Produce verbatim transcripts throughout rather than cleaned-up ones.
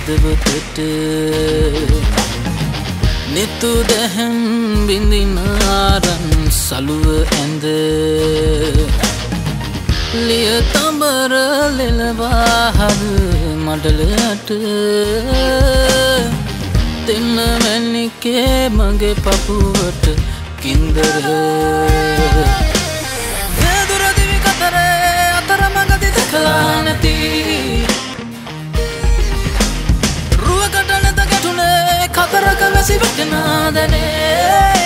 හදවතට නිතු දැහැන් බිඳින ආරන් සලුව ඇඳ ලිය තඹර ලෙලවා හර මඩලට දෙන්න මැණිකේ මගේ පපුවට කින්දර වේදුර දිවි කතරේ අතර මඟදි දැකලා නැති රුවකට නැත ගැටුනේ කතරක වැසි වැටෙනා දැනේ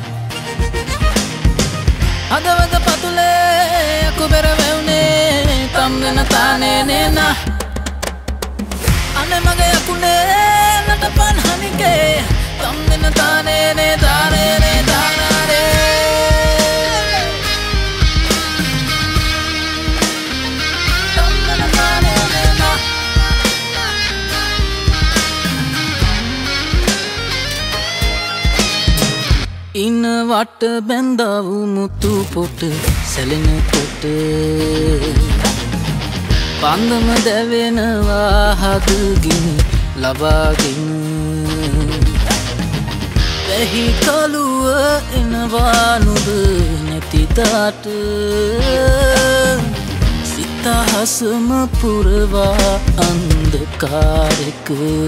හදවත පතුලේ අකුබෙර වැවුනේ තම් දෙන තානේ නේනා අනේ මගේ අකුනේ නටපන් හනිකේ තම් දෙන තානේ නේ තානේ නේ තානාරේ තම් දෙන තානේ නේනා ඉන වට බැඳවු මුතු පොට සැලෙන කොට පන්දම දැවෙනවා හදගිනි ලබාගෙන වැහි කළුව එනවා නුඹ නැතිදාට සිත හසම පුරවා අන්ධකාරෙක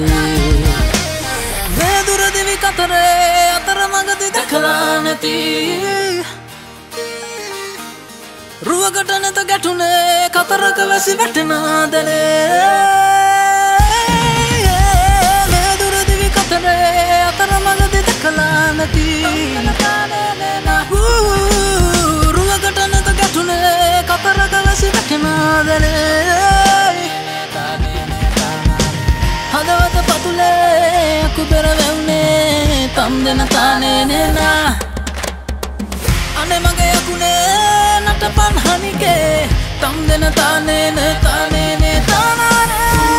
වේදුර දිවි කතරේ අතර මඟදි දැකලා නැති රුවකට නැත ගැටුනේ කතරක වැසි වැටෙනා දැනේ වේදුර දිවි කතරේ අතර මඟදි දැකලා නැති රුවකට නැත ගැටුනේ කතරක වැසි වැටෙනා දැනේ හදවත පතුලේ අකුබෙර වැවුනේ තම් දෙන තානේ නේනා අනේ මගේ අකුනේ නටපන් හනිකේ තම් දෙන තානේ නේ තානේ නේ තානානේ